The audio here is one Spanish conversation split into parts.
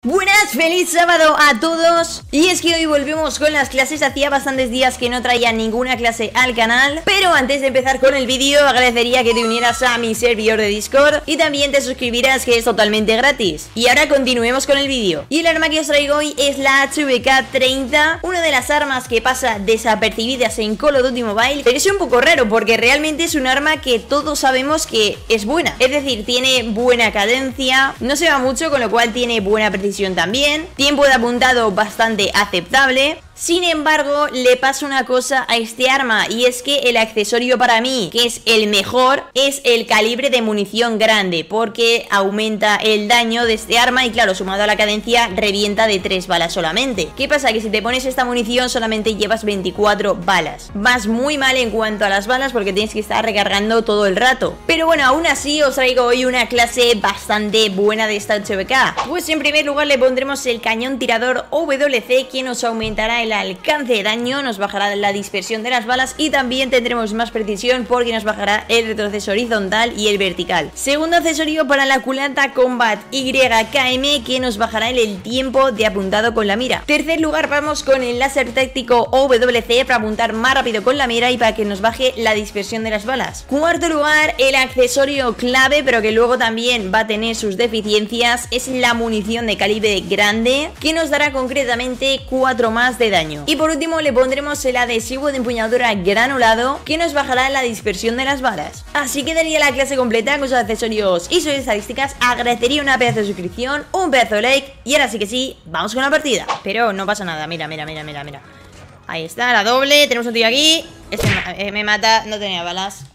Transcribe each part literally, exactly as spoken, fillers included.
Buenas, feliz sábado a todos. Y es que hoy volvemos con las clases. Hacía bastantes días que no traía ninguna clase al canal, pero antes de empezar con el vídeo agradecería que te unieras a mi servidor de Discord y también te suscribirás, que es totalmente gratis. Y ahora continuemos con el vídeo. Y el arma que os traigo hoy es la H V K treinta, una de las armas que pasa desapercibidas en Call of Duty Mobile. Pero es un poco raro porque realmente es un arma que todos sabemos que es buena. Es decir, tiene buena cadencia, no se va mucho, con lo cual tiene buena precisión también, tiempo de apuntado bastante aceptable. Sin embargo, le pasa una cosa a este arma, y es que el accesorio para mí, que es el mejor, es el calibre de munición grande, porque aumenta el daño de este arma y claro, sumado a la cadencia, revienta de tres balas solamente. ¿Qué pasa? Que si te pones esta munición solamente llevas veinticuatro balas. Vas muy mal en cuanto a las balas porque tienes que estar recargando todo el rato. Pero bueno, aún así os traigo hoy una clase bastante buena de esta H V K. Pues en primer lugar le pondremos el cañón tirador W C, que nos aumentará el el alcance de daño, nos bajará la dispersión de las balas y también tendremos más precisión porque nos bajará el retroceso horizontal y el vertical. Segundo accesorio para la culata Combat Y K M, que nos bajará el, el tiempo de apuntado con la mira. Tercer lugar vamos con el láser táctico W C para apuntar más rápido con la mira y para que nos baje la dispersión de las balas. Cuarto lugar, el accesorio clave pero que luego también va a tener sus deficiencias, es la munición de calibre grande, que nos dará concretamente cuatro más de daño. Y por último le pondremos el adhesivo de empuñadura granulado, que nos bajará la dispersión de las balas. Así quedaría la clase completa con sus accesorios y sus estadísticas. Agradecería una pedazo de suscripción, un pedazo de like, y ahora sí que sí, vamos con la partida. Pero no pasa nada, mira, mira, mira, mira, mira. Ahí está, la doble, tenemos un tío aquí. Este me, me mata, no tenía balas.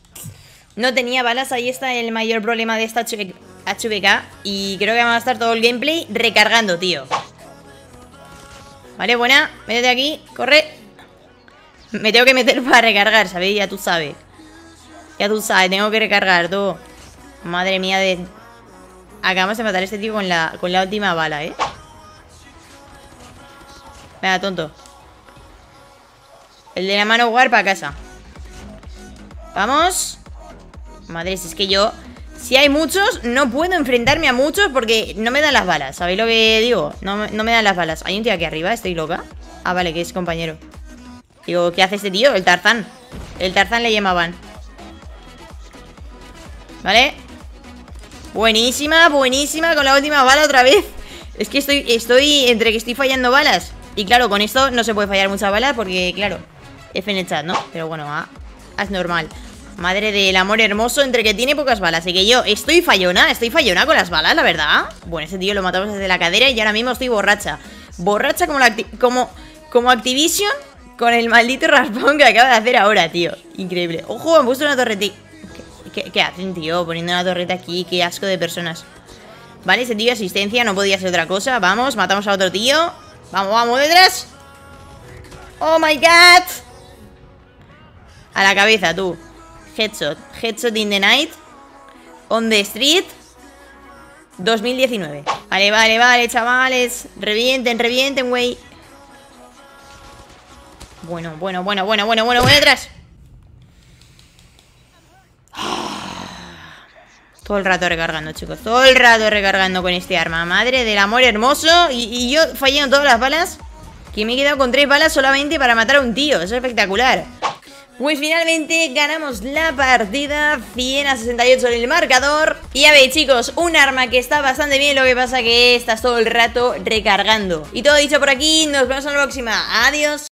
No tenía balas, ahí está el mayor problema de esta H V K. Y creo que va a estar todo el gameplay recargando, tío. Vale, buena, métete aquí, corre. Me tengo que meter para recargar, ¿sabes? Ya tú sabes. Ya tú sabes, tengo que recargar, tú. Madre mía de... Acabamos de matar a este tío con la, con la última bala, ¿eh? Venga, tonto. El de la mano guard para casa. Vamos. Madre, si es que yo... Si hay muchos, no puedo enfrentarme a muchos porque no me dan las balas. ¿Sabéis lo que digo? No, no me dan las balas. Hay un tío aquí arriba, estoy loca. Ah, vale, que es compañero. Digo, ¿qué hace este tío? El Tarzán. El Tarzán le llamaban. Vale. Buenísima, buenísima. Con la última bala otra vez. Es que estoy, estoy entre que estoy fallando balas. Y claro, con esto no se puede fallar muchas balas porque, claro, F en el chat, ¿no? Pero bueno, ah, es normal. Madre del amor hermoso, entre que tiene pocas balas. Así que yo estoy fallona, estoy fallona con las balas, la verdad. Bueno, ese tío lo matamos desde la cadera y ahora mismo estoy borracha. Borracha como, la como, como Activision con el maldito raspón que acaba de hacer ahora, tío. Increíble. Ojo, han puesto una torreta. ¿Qué, qué, qué hacen, tío? Poniendo una torreta aquí, qué asco de personas. Vale, ese tío asistencia, no podía ser otra cosa. Vamos, matamos a otro tío. Vamos, vamos, detrás. Oh my god. A la cabeza, tú. Headshot, headshot in the night. On the street dos mil diecinueve. Vale, vale, vale, chavales. Revienten, revienten, güey. Bueno, bueno, bueno, bueno, bueno, bueno, voy detrás. Todo el rato recargando, chicos. Todo el rato recargando con este arma. Madre del amor hermoso. Y, y yo fallando todas las balas. Que me he quedado con tres balas solamente para matar a un tío. Eso es espectacular. Pues finalmente ganamos la partida, cien a sesenta y ocho en el marcador. Y ya veis, chicos, un arma que está bastante bien, lo que pasa que estás todo el rato recargando. Y todo dicho por aquí, nos vemos en la próxima. Adiós.